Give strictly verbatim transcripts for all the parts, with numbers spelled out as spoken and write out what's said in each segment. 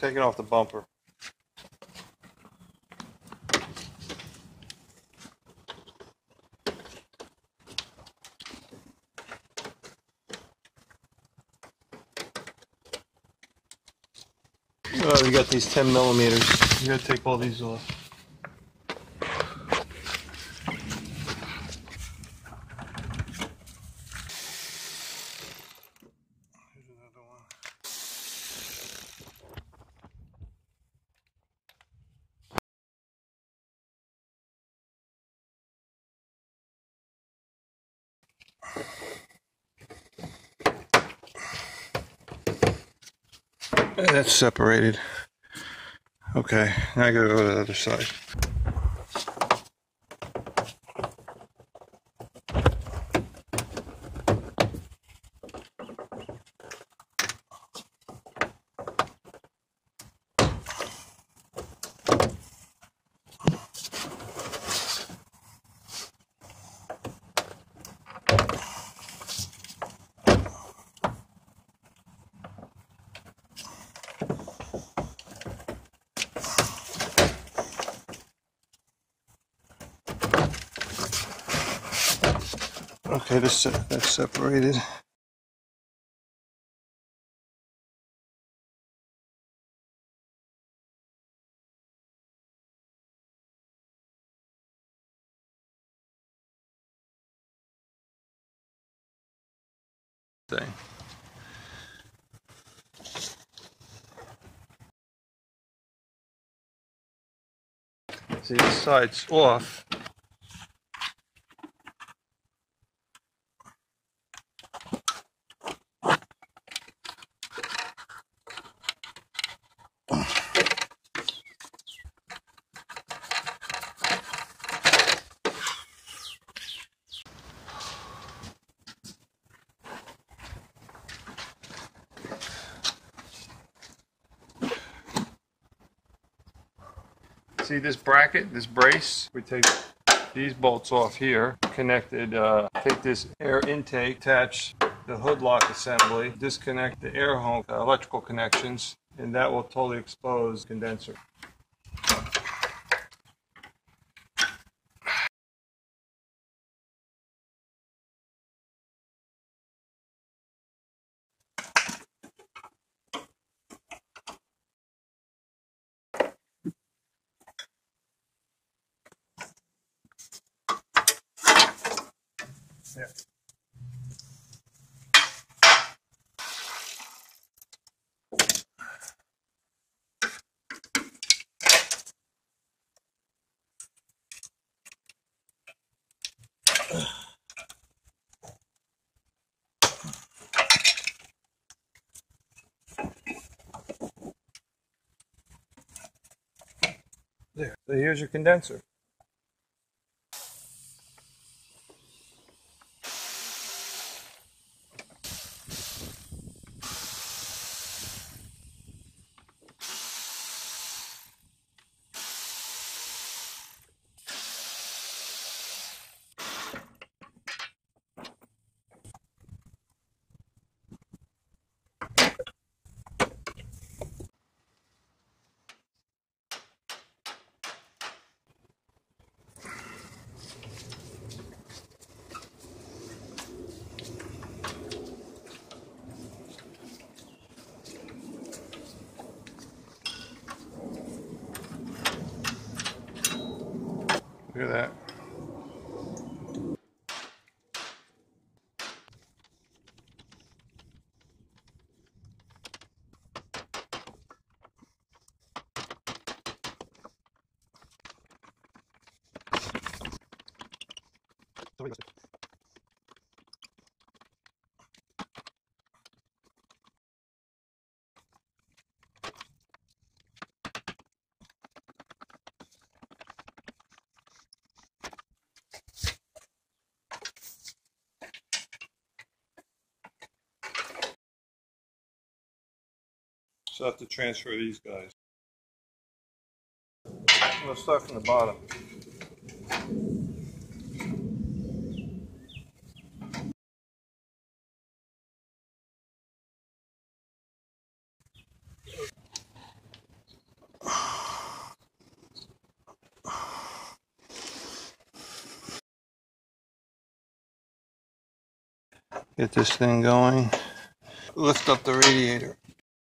taking off the bumper. Oh, you got these ten millimeters. You gotta take all these off. Here's another one. That's separated. Okay, now I gotta go to the other side. Okay, this that's separated. Thing. See, this side's off. See this bracket, this brace? We take these bolts off here, connected, uh, take this air intake, attach the hood lock assembly, disconnect the air home uh, electrical connections, and that will totally expose the condenser. There. There. So here's your condenser. Look at that. So I have to transfer these guys. I'm going to start from the bottom. Get this thing going. Lift up the radiator.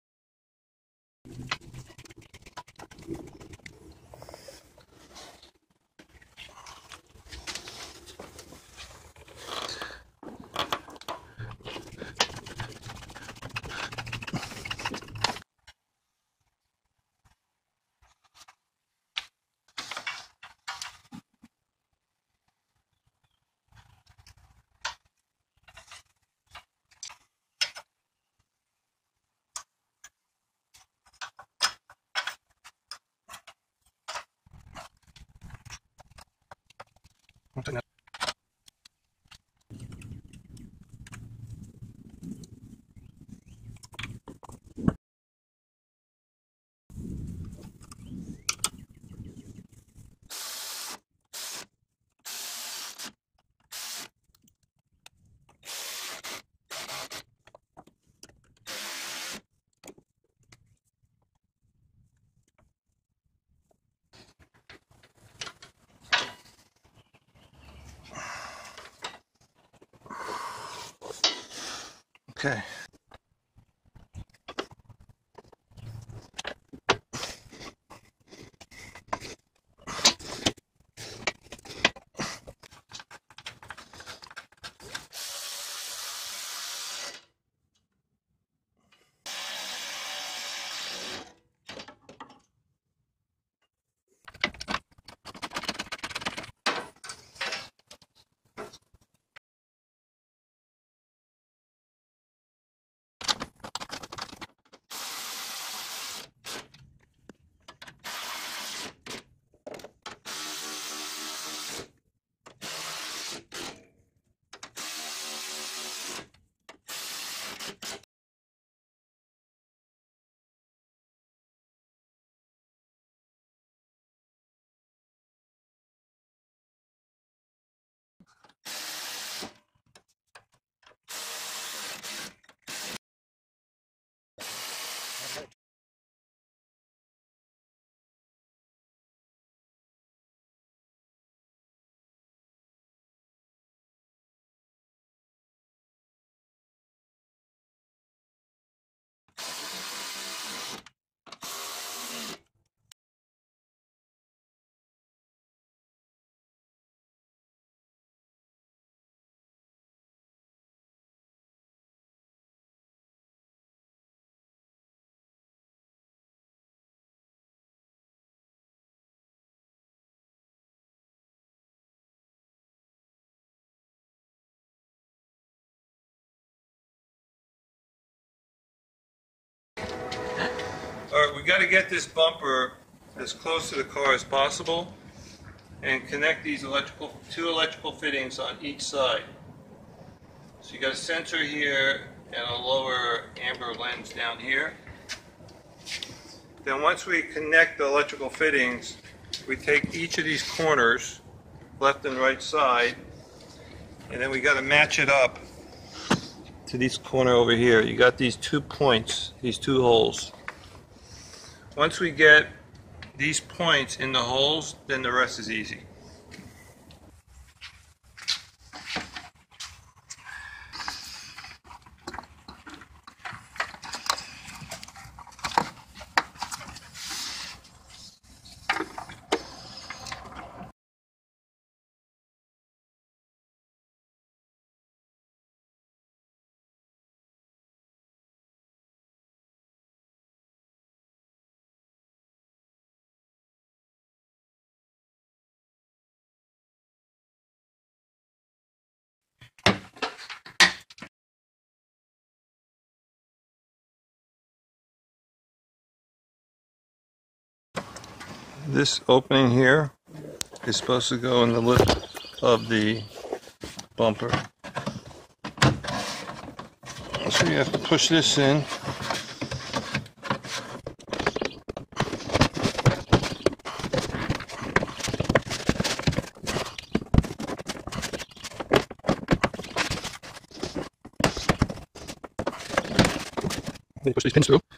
Okay. All right, we got to get this bumper as close to the car as possible and connect these electrical, two electrical fittings on each side. So you got a sensor here and a lower amber lens down here. Then once we connect the electrical fittings, we take each of these corners, left and right side, and then we got to match it up to this corner over here. You got these two points, these two holes. Once we get these points in the holes, then the rest is easy. This opening here is supposed to go in the lip of the bumper. So you have to push this in. Then you push these pins through.